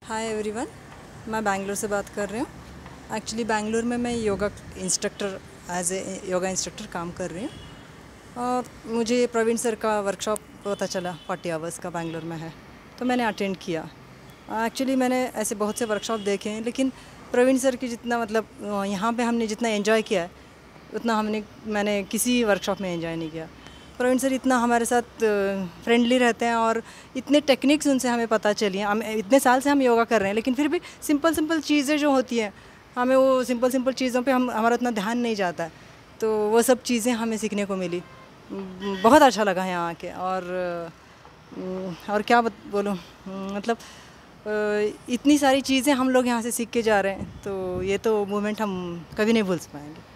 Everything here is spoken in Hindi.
हाय एवरीवन, मैं बैंगलोर से बात कर रही हूँ। एक्चुअली बैंगलोर में मैं yoga instructor as a yoga instructor काम कर रही हूँ। और मुझे प्रवीण सर का वर्कशॉप पता चला 40 आवर्स का बैंगलोर में है, तो मैंने अटेंड किया। एक्चुअली मैंने ऐसे बहुत से वर्कशॉप देखे हैं, लेकिन प्रवीण सर की जितना मतलब यहाँ पे हमने जितना एंजॉय किया है उतना मैंने किसी वर्कशॉप में एंजॉय नहीं किया। प्रवीण सर इतना हमारे साथ फ्रेंडली रहते हैं और इतने टेक्निक्स उनसे हमें पता चली हैं। हम इतने साल से हम योगा कर रहे हैं, लेकिन फिर भी सिंपल चीज़ें जो होती हैं हमें वो सिंपल चीज़ों पे हमारा उतना ध्यान नहीं जाता है, तो वो सब चीज़ें हमें सीखने को मिली। बहुत अच्छा लगा यहाँ आके। और क्या बोलूँ, मतलब इतनी सारी चीज़ें हम लोग यहाँ से सीख के जा रहे हैं, तो ये तो मोमेंट हम कभी नहीं भूल पाएंगे।